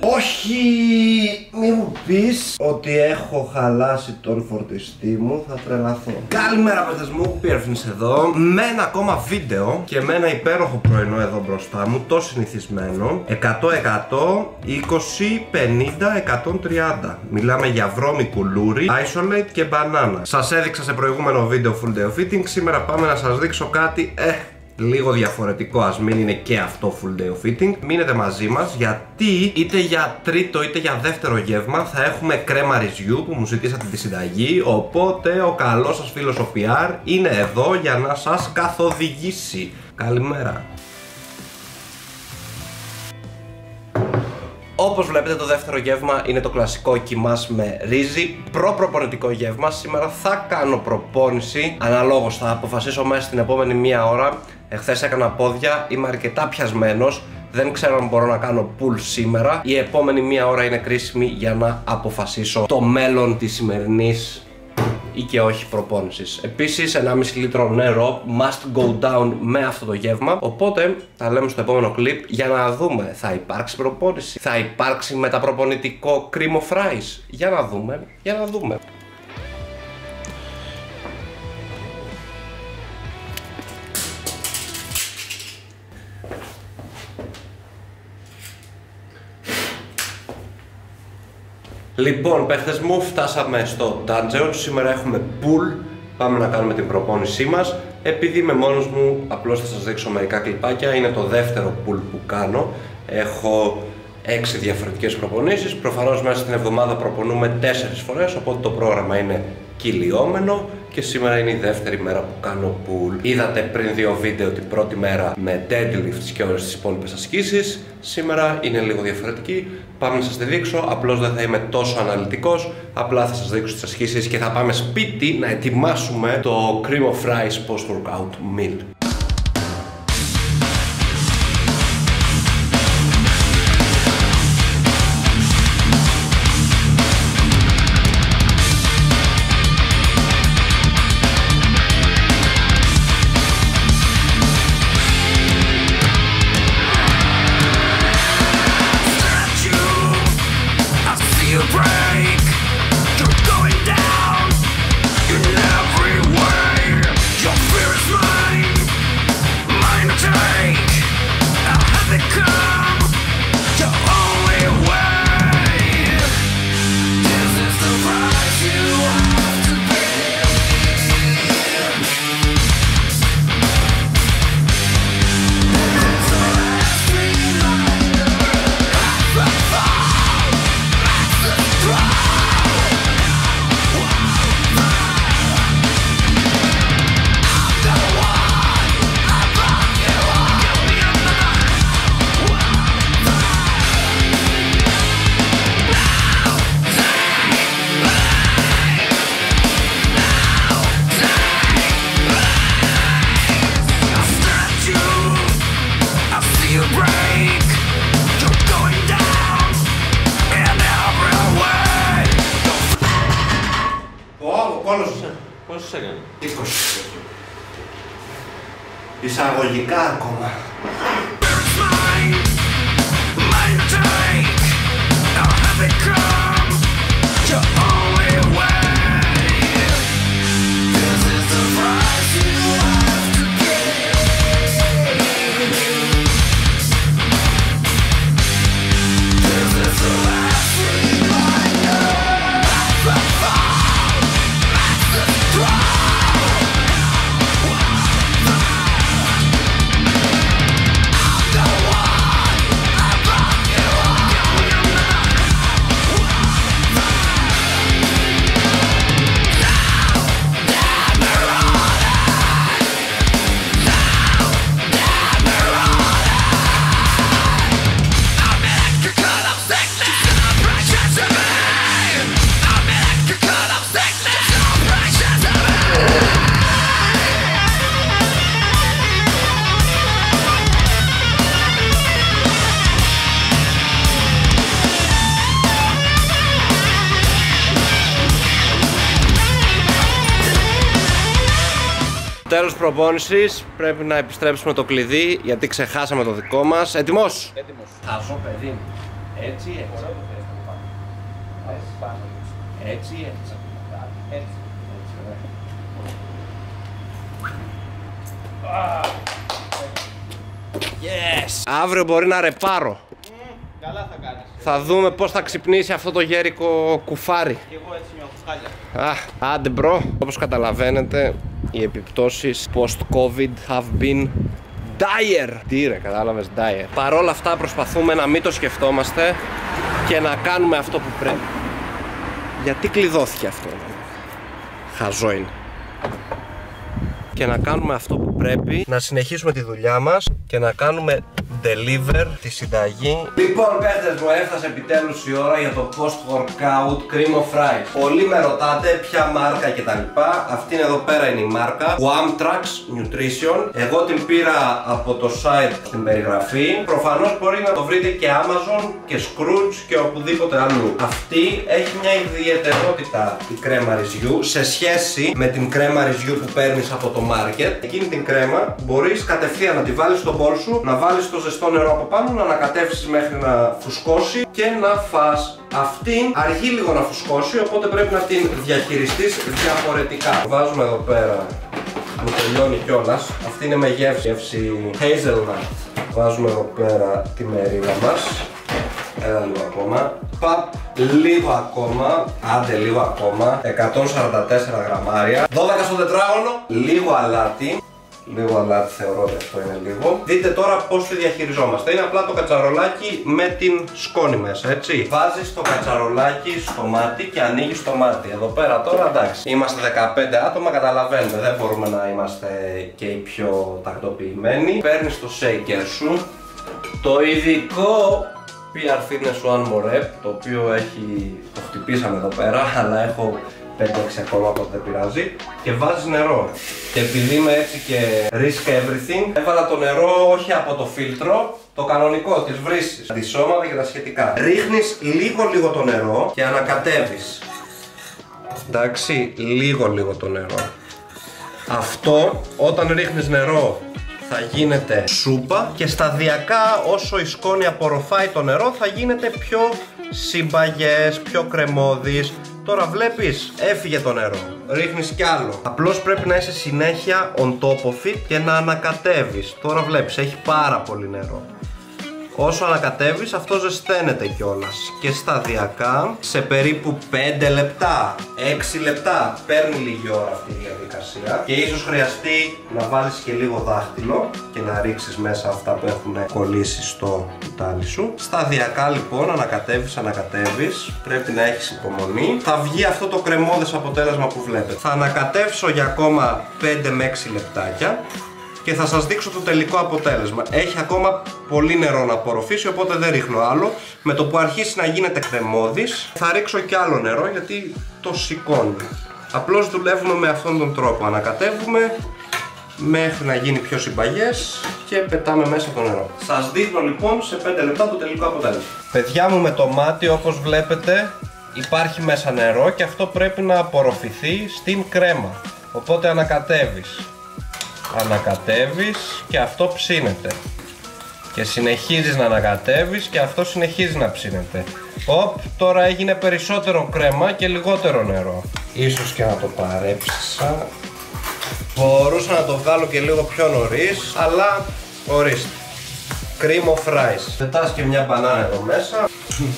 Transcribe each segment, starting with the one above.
Όχι! Μη μου πεις ότι έχω χαλάσει τον φορτιστή μου, θα τρελαθώ. Καλημέρα παιδες μου, Pierfins εδώ, με ένα ακόμα βίντεο και με ένα υπέροχο πρωινό εδώ μπροστά μου, το συνηθισμένο 100-100, 20-50-130. Μιλάμε για βρώμικο λούρι, isolate και μπανάνα. Σας έδειξα σε προηγούμενο βίντεο full day of eating, σήμερα πάμε να σας δείξω κάτι λίγο διαφορετικό, ας μην είναι και αυτό full day of eating. Μείνετε μαζί μας γιατί είτε για τρίτο είτε για δεύτερο γεύμα θα έχουμε κρέμα ρυζιού που μου ζητήσατε τη συνταγή. Οπότε ο καλός σας φίλος ο PR είναι εδώ για να σας καθοδηγήσει. Καλημέρα. Όπως βλέπετε το δεύτερο γεύμα είναι το κλασικό κιμάς με ρύζι. Προπροπονητικό γεύμα. Σήμερα θα κάνω προπόνηση. Αναλόγως θα αποφασίσω μέσα στην επόμενη μία ώρα. Εχθές έκανα πόδια, είμαι αρκετά πιασμένος. Δεν ξέρω αν μπορώ να κάνω pull σήμερα. Η επόμενη μία ώρα είναι κρίσιμη για να αποφασίσω το μέλλον της σημερινής ή και όχι προπόνησης. Επίσης 1,5 λίτρο νερό must go down με αυτό το γεύμα. Οπότε τα λέμε στο επόμενο κλιπ για να δούμε, θα υπάρξει προπόνηση, θα υπάρξει μεταπροπονητικό cream of fries. Για να δούμε. Λοιπόν, παίχτες μου, φτάσαμε στο dungeon. Σήμερα έχουμε pool. Πάμε να κάνουμε την προπόνησή μας. Επειδή είμαι μόνος μου, απλώς θα σας δείξω μερικά κλιπάκια. Είναι το δεύτερο pool που κάνω. Έχω 6 διαφορετικές προπονήσεις. Προφανώς μέσα στην εβδομάδα προπονούμε 4 φορές, οπότε το πρόγραμμα είναι κυλιόμενο. Και σήμερα είναι η δεύτερη μέρα που κάνω pool. Είδατε πριν 2 βίντεο την πρώτη μέρα με deadlifts και όλες τις υπόλοιπες ασκήσεις. Σήμερα είναι λίγο διαφορετική. Πάμε να σας τη δείξω. Απλώς δεν θα είμαι τόσο αναλυτικός. Απλά θα σας δείξω τις ασκήσεις και θα πάμε σπίτι να ετοιμάσουμε το cream of fries post-workout meal. Πόσους έκανε? 20. Εισαγωγικά ακόμα. Τέλος προπόνησης, πρέπει να επιστρέψουμε το κλειδί γιατί ξεχάσαμε το δικό μας. Έτοιμος? Έτοιμος. Χαζό παιδί. Έτσι, έτσι. Έτσι, έτσι. Yes! Αύριο μπορεί να ρεπάρω. Καλά θα κάνεις. Θα δούμε πώς θα ξυπνήσει αυτό το γέρικο κουφάρι. Και εγώ έτσι νιώθω χάλια. Άντε μπρο. Όπως καταλαβαίνετε, οι επιπτώσεις post-COVID have been dire. Τι ρε, κατάλαβες, dire. Παρόλα αυτά προσπαθούμε να μην το σκεφτόμαστε και να κάνουμε αυτό που πρέπει. Γιατί κλειδώθηκε αυτό? Χαζό είναι. Και να κάνουμε αυτό που πρέπει, να συνεχίσουμε τη δουλειά μας και να κάνουμε deliver τη συνταγή. Λοιπόν, παίχτες μου, έφτασε επιτέλους η ώρα για το post-workout cream of fries. Πολλοί με ρωτάτε ποια μάρκα κτλ. Αυτή είναι εδώ πέρα είναι η μάρκα Amtrax Nutrition. Εγώ την πήρα από το site στην περιγραφή. Προφανώς μπορεί να το βρείτε και Amazon και Scrooge και οπουδήποτε αλλού. Αυτή έχει μια ιδιαιτερότητα, η κρέμα ρυζιού, σε σχέση με την κρέμα ρυζιού που παίρνεις από το market. Εκείνη την κρέμα μπορείς κατευθείαν να τη βάλεις στο μπολ σου, να βάλεις το ζεστό νερό από πάνω, να ανακατεύσεις μέχρι να φουσκώσει και να φας. Αυτή αργεί λίγο να φουσκώσει, οπότε πρέπει να την διαχειριστείς διαφορετικά. Βάζουμε εδώ πέρα, μου τελειώνει κιόλας. Αυτή είναι με γεύση hazelnut. Βάζουμε εδώ πέρα τη μερίδα μας. Ένα λίγο ακόμα. Παπ, λίγο ακόμα. Άντε λίγο ακόμα. 144 γραμμάρια. 12 στο τετράγωνο. Λίγο αλάτι. Λίγο αλάτι θεωρώ ότι αυτό είναι λίγο. Δείτε τώρα πώς τη διαχειριζόμαστε. Είναι απλά το κατσαρολάκι με την σκόνη μέσα, έτσι. Βάζεις το κατσαρολάκι στο μάτι και ανοίγεις το μάτι. Εδώ πέρα τώρα εντάξει. Είμαστε 15 άτομα, καταλαβαίνετε. Δεν μπορούμε να είμαστε και οι πιο τακτοποιημένοι. Παίρνεις το shaker σου. Το ειδικό PR Fitness One More Rep, το οποίο το χτυπήσαμε εδώ πέρα, αλλά έχω 5-6 ακόμα, οπότε δεν πειράζει. Και βάζεις νερό. Και επειδή είμαι έτσι και risk everything, έβαλα το νερό όχι από το φίλτρο, το κανονικό της βρύσης, αντισώματα και τα σχετικά. Ρίχνεις λίγο το νερό και ανακατεύεις. Εντάξει, λίγο το νερό. Αυτό όταν ρίχνεις νερό θα γίνεται σούπα και σταδιακά όσο η σκόνη απορροφάει το νερό θα γίνεται πιο συμπαγές, πιο κρεμώδης. Τώρα βλέπεις, έφυγε το νερό, ρίχνεις κι άλλο. Απλώς πρέπει να είσαι συνέχεια on top of it και να ανακατεύεις. Τώρα βλέπεις, έχει πάρα πολύ νερό. Όσο ανακατεύεις αυτό ζεσταίνεται κιόλας. Και σταδιακά σε περίπου 5 λεπτά, 6 λεπτά παίρνει λίγη ώρα αυτή η διαδικασία. Και ίσως χρειαστεί να βάλεις και λίγο δάχτυλο και να ρίξεις μέσα αυτά που έχουν κολλήσει στο κουτάλι σου. Σταδιακά λοιπόν ανακατεύεις, πρέπει να έχεις υπομονή. Θα βγει αυτό το κρεμώδες αποτέλεσμα που βλέπετε. Θα ανακατεύσω για ακόμα 5 με 6 λεπτάκια. Και θα σας δείξω το τελικό αποτέλεσμα. Έχει ακόμα πολύ νερό να απορροφήσει, οπότε δεν ρίχνω άλλο. Με το που αρχίσει να γίνεται κρεμώδης, θα ρίξω και άλλο νερό γιατί το σηκώνει. Απλώς δουλεύουμε με αυτόν τον τρόπο. Ανακατεύουμε μέχρι να γίνει πιο συμπαγές και πετάμε μέσα το νερό. Σας δείχνω λοιπόν σε 5 λεπτά το τελικό αποτέλεσμα. Παιδιά μου, με το μάτι όπως βλέπετε υπάρχει μέσα νερό και αυτό πρέπει να απορροφηθεί στην κρέμα. Οπότε ανακατεύεις και αυτό ψήνεται. Και συνεχίζεις να ανακατεύεις και αυτό συνεχίζει να ψήνεται. Τώρα έγινε περισσότερο κρέμα και λιγότερο νερό. Ίσως και να το παρέψησα. Μπορούσα να το βγάλω και λίγο πιο νωρίς, αλλά ορίστε. Cream of fries. Πετάς και μια μπανάνα εδώ μέσα.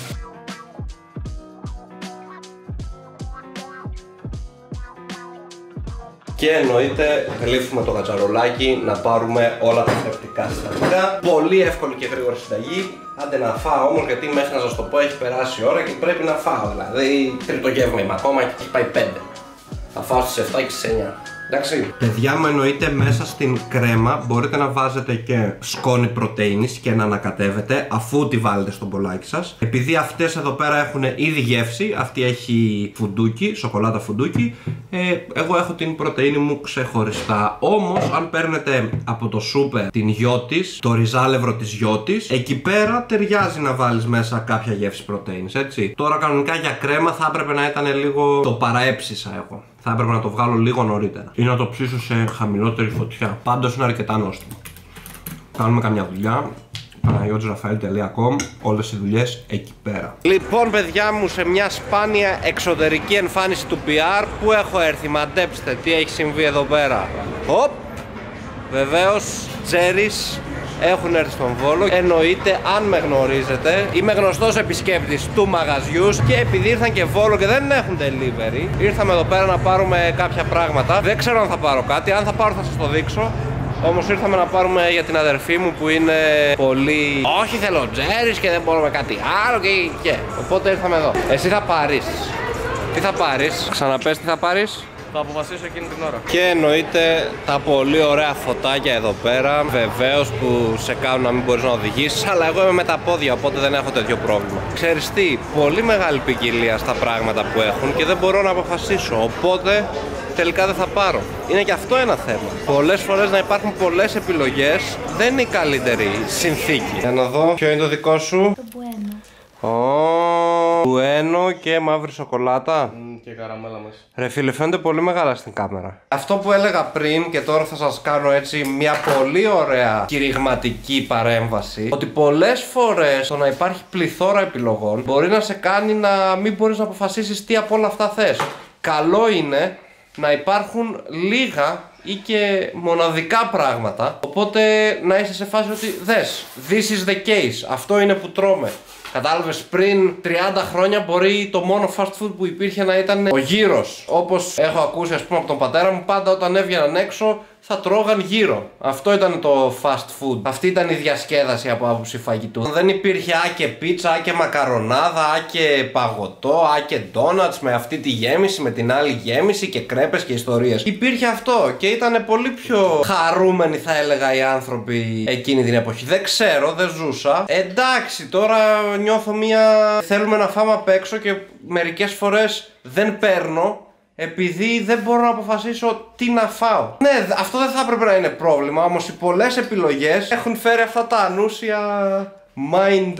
Και εννοείται γλύφουμε το κατσαρολάκι να πάρουμε όλα τα θρεπτικά συστατικά. Πολύ εύκολη και γρήγορη συνταγή. Άντε να φάω όμως, γιατί μέχρι να σας το πω έχει περάσει η ώρα και πρέπει να φάω. Δηλαδή τρίτο γεύμα είμαι ακόμα και έχει πάει 5. Θα φάω στις 7 και στις 9. Εντάξει. Παιδιά μου, εννοείται μέσα στην κρέμα μπορείτε να βάζετε και σκόνη πρωτεΐνης και να ανακατεύετε αφού τη βάλετε στο μπολάκι σας. Επειδή αυτές εδώ πέρα έχουν ήδη γεύση, αυτή έχει φουντούκι, σοκολάτα φουντούκι, εγώ έχω την πρωτεΐνη μου ξεχωριστά. Όμως αν παίρνετε από το σούπερ την γιο της, το ριζάλευρο της γιο της, εκεί πέρα ταιριάζει να βάλεις μέσα κάποια γεύση πρωτεΐνης, έτσι. Τώρα κανονικά για κρέμα θα έπρεπε να ήταν λίγο, το παραέψισα εγώ. Θα έπρεπε να το βγάλω λίγο νωρίτερα ή να το ψήσω σε χαμηλότερη φωτιά. Πάντως είναι αρκετά νόστιμο. Κάνουμε καμιά δουλειά panagiotisrafael.com, όλες οι δουλειές εκεί πέρα. Λοιπόν, παιδιά μου, σε μια σπάνια εξωτερική εμφάνιση του PR που έχω έρθει, μαντέψτε τι έχει συμβεί εδώ πέρα. Οπ! Βεβαίως, Cherries έχουν έρθει στον Βόλο. Εννοείται, αν με γνωρίζετε, είμαι γνωστός επισκέπτης του μαγαζιού και επειδή ήρθαν και Βόλο και δεν έχουν delivery, ήρθαμε εδώ πέρα να πάρουμε κάποια πράγματα. Δεν ξέρω αν θα πάρω κάτι, αν θα πάρω θα σας το δείξω. Όμως ήρθαμε να πάρουμε για την αδερφή μου που είναι πολύ... Όχι, θέλω Cherries και δεν μπορούμε κάτι άλλο και... Οπότε ήρθαμε εδώ. Εσύ θα πάρεις. Τι θα πάρεις? Ξαναπες τι θα πάρεις. Θα αποφασίσω εκείνη την ώρα. Και εννοείται τα πολύ ωραία φωτάκια εδώ πέρα. Βεβαίως που σε κάνουν να μην μπορείς να οδηγήσεις. Αλλά εγώ είμαι με τα πόδια, οπότε δεν έχω τέτοιο πρόβλημα. Ξέρεις τι, πολύ μεγάλη ποικιλία στα πράγματα που έχουν και δεν μπορώ να αποφασίσω. Οπότε τελικά δεν θα πάρω. Είναι και αυτό ένα θέμα. Πολλές φορές να υπάρχουν πολλές επιλογές δεν είναι η καλύτερη συνθήκη. Για να δω, ποιο είναι το δικό σου? Το Bueno. Bueno και μαύρη σοκολάτα. Και καραμέλα μέσα. Ρε φίλε, φαίνονται πολύ μεγάλα στην κάμερα. Αυτό που έλεγα πριν και τώρα θα σας κάνω έτσι μια πολύ ωραία κηρυγματική παρέμβαση, ότι πολλές φορές το να υπάρχει πληθώρα επιλογών μπορεί να σε κάνει να μην μπορείς να αποφασίσεις τι από όλα αυτά θες. Καλό είναι να υπάρχουν λίγα ή και μοναδικά πράγματα, οπότε να είσαι σε φάση ότι δες, this is the case, αυτό είναι που τρώμε. Κατάλαβες, πριν 30 χρόνια μπορεί το μόνο fast food που υπήρχε να ήταν ο γύρος. Όπως έχω ακούσει ας πούμε από τον πατέρα μου, πάντα όταν έβγαιναν έξω θα τρώγαν γύρο. Αυτό ήταν το fast food. Αυτή ήταν η διασκέδαση από άποψη φαγητού. Δεν υπήρχε α και πίτσα, α και μακαρονάδα, α και παγωτό, α και ντόνατς με αυτή τη γέμιση, με την άλλη γέμιση και κρέπες και ιστορίες. Υπήρχε αυτό και ήταν πολύ πιο χαρούμενοι θα έλεγα οι άνθρωποι εκείνη την εποχή. Δεν ξέρω, δεν ζούσα. Εντάξει, τώρα νιώθω θέλουμε να φάμε απ' έξω και μερικές φορές δεν παίρνω. Επειδή δεν μπορώ να αποφασίσω τι να φάω. Ναι, αυτό δεν θα έπρεπε να είναι πρόβλημα, όμως οι πολλές επιλογές έχουν φέρει αυτά τα ανούσια mind...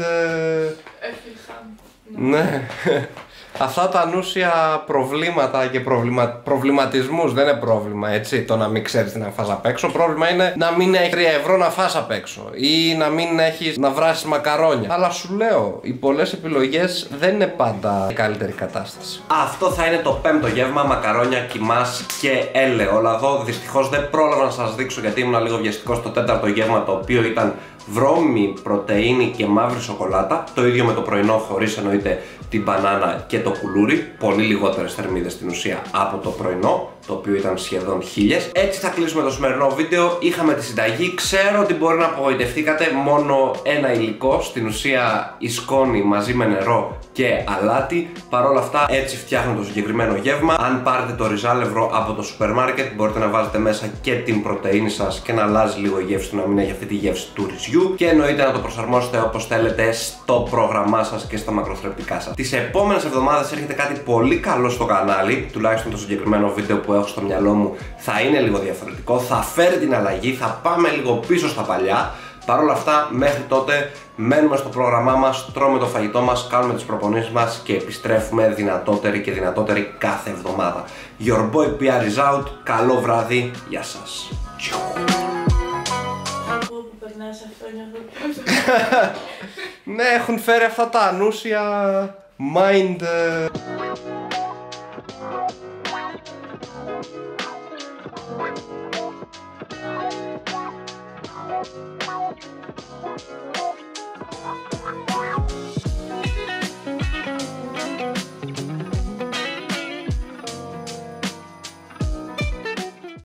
Ναι. Αυτά τα ανούσια προβλήματα και προβληματισμούς δεν είναι πρόβλημα, έτσι, το να μην ξέρεις τι να φας απ' έξω. Πρόβλημα είναι να μην έχει 3 ευρώ να φας απ' έξω ή να μην έχεις να βράσεις μακαρόνια. Αλλά σου λέω, οι πολλές επιλογές δεν είναι πάντα η καλύτερη κατάσταση. Αυτό θα είναι το πέμπτο γεύμα, μακαρόνια, κιμάς και ελαιόλαδο. Δυστυχώς δεν πρόλαβα να σας δείξω γιατί ήμουν λίγο βιαστικός στο τέταρτο γεύμα, το οποίο ήταν βρώμη, πρωτεΐνη και μαύρη σοκολάτα. Το ίδιο με το πρωινό, χωρίς εννοείται την μπανάνα και το κουλούρι. Πολύ λιγότερες θερμίδες στην ουσία από το πρωινό, το οποίο ήταν σχεδόν 1000. Έτσι θα κλείσουμε το σημερινό βίντεο. Είχαμε τη συνταγή. Ξέρω ότι μπορεί να απογοητευτήκατε. Μόνο ένα υλικό, στην ουσία η σκόνη μαζί με νερό και αλάτι. Παρ' όλα αυτά, έτσι φτιάχνω το συγκεκριμένο γεύμα. Αν πάρετε το ριζάλευρο από το σούπερ μάρκετ, μπορείτε να βάζετε μέσα και την πρωτεΐνη σας και να αλλάζει λίγο η γεύση του, να μην έχει αυτή τη γεύση του ρυζιού. Και εννοείται να το προσαρμόσετε όπως θέλετε στο πρόγραμμά σας και στα μακροθρεπτικά σας. Τις επόμενες εβδομάδες έρχεται κάτι πολύ καλό στο κανάλι. Τουλάχιστον το συγκεκριμένο βίντεο που έχω στο μυαλό μου θα είναι λίγο διαφορετικό. Θα φέρει την αλλαγή, θα πάμε λίγο πίσω στα παλιά. Παρ' όλα αυτά, μέχρι τότε μένουμε στο πρόγραμμά μας, τρώμε το φαγητό μας, κάνουμε τις προπονήσεις μας και επιστρέφουμε δυνατότεροι και δυνατότεροι κάθε εβδομάδα. Your boy PR is out. Καλό βράδυ. Γεια σας. Ναι, έχουν φέρει αυτά τα ανούσια mind...